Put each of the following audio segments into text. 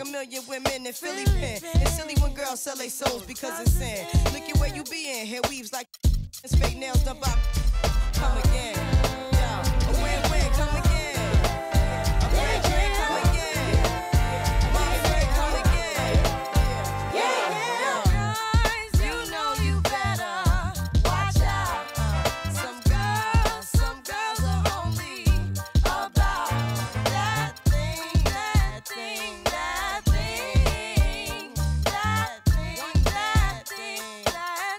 a million women in Philly pen. It's silly when girls sell their souls because it's sin. Look at where you be in. Hair weaves like fake nails done by. Come again. Yo, a win-win, come again. A great drink, come again. My friend, come again. Yeah. Guys, you know you better watch out. Some girls are only about that thing, that thing, that thing, that thing, that thing, that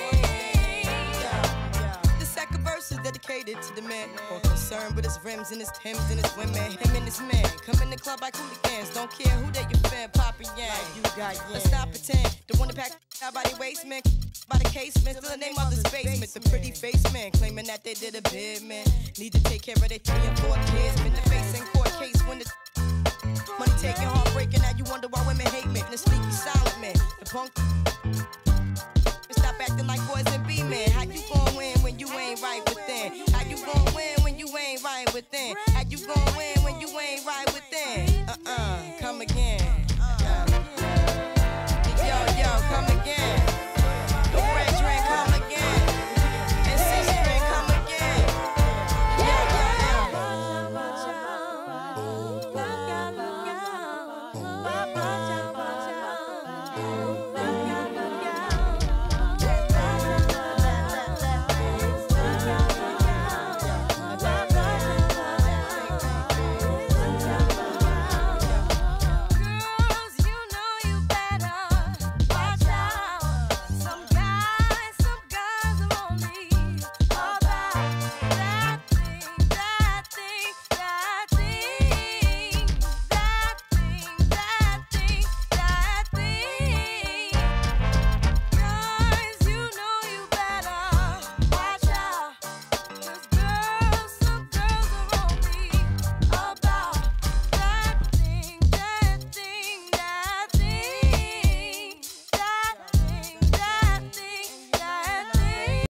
thing. The second verse is dedicated to the man more concerned with his rims and his Timbs and his women. Him and his man come in the club like hooligans. Don't care who they your fan, Papa Yang. You got Let's stop pretend. The one that pack out by the waistman, by the casement, still the name of the basement. The pretty face man claiming that they did a bid, man. Need to take care of their 3 and 4 kids. Been the face in court case when the money taking, heartbreaking. Now you wonder why women hate me. The sneaky silent man, the punk. Stop acting like boys and be men. How you gon' win when you ain't right within? How you gon' win when you ain't right within? How you gon' win when you ain't right within? Come again. Yo, come again. The red drink, come again. And six drink, come again. Yeah.